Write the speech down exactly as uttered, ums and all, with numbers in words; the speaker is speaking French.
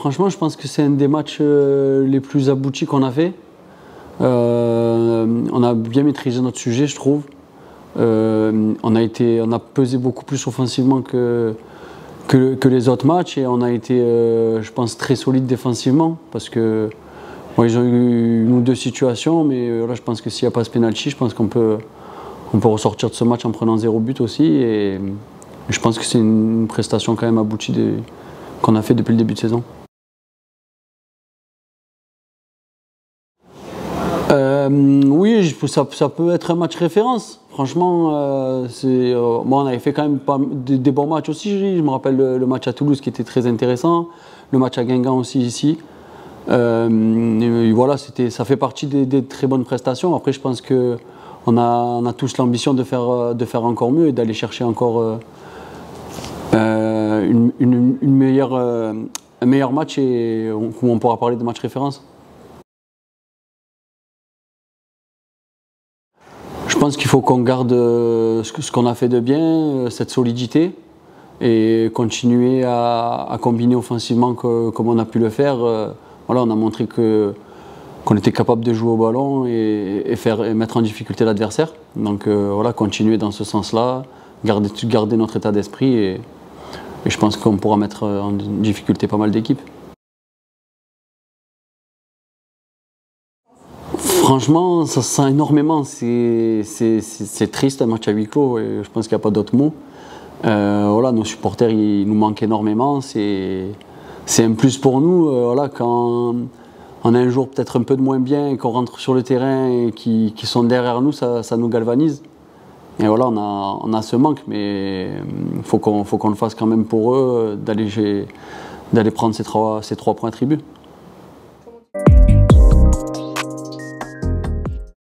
franchement, je pense que c'est un des matchs euh, les plus aboutis qu'on a fait. Euh, on a bien maîtrisé notre sujet, je trouve. Euh, on, a été, on a pesé beaucoup plus offensivement que, que, que les autres matchs et on a été, euh, je pense, très solide défensivement parce que bon, ils ont eu une ou deux situations, mais euh, là, je pense que s'il n'y a pas ce penalty, je pense qu'on peut, on peut ressortir de ce match en prenant zéro but aussi. Et, et je pense que c'est une prestation quand même aboutie de, qu'on a fait depuis le début de saison. Euh, oui, ça, ça peut être un match référence. Franchement, euh, c'est, euh, bon, on avait fait quand même pas, des, des bons matchs aussi. Je me rappelle le, le match à Toulouse qui était très intéressant, le match à Guingamp aussi ici. Euh, et voilà, c'était, ça fait partie des, des très bonnes prestations. Après, je pense que on a, on a tous l'ambition de faire, de faire encore mieux et d'aller chercher encore euh, euh, une, une, une meilleure, euh, un meilleur match et où on pourra parler de match référence. Je pense qu'il faut qu'on garde ce qu'on a fait de bien, cette solidité, et continuer à, à combiner offensivement que, comme on a pu le faire. Voilà, on a montré que, qu'on était capable de jouer au ballon et, et, faire, et mettre en difficulté l'adversaire. Donc euh, voilà, continuer dans ce sens-là, garder, garder notre état d'esprit et, et je pense qu'on pourra mettre en difficulté pas mal d'équipes. Franchement, ça se sent énormément. C'est triste un match à huis clos et je pense qu'il n'y a pas d'autre mot. Euh, voilà, nos supporters, ils nous manquent énormément. C'est un plus pour nous. Euh, voilà, quand on a un jour peut-être un peu de moins bien et qu'on rentre sur le terrain et qui, qui sont derrière nous, ça, ça nous galvanise. Et voilà, on a, on a ce manque, mais il faut qu'on faut qu'on le fasse quand même pour eux, d'aller d'aller prendre ces trois, ces trois points attribués.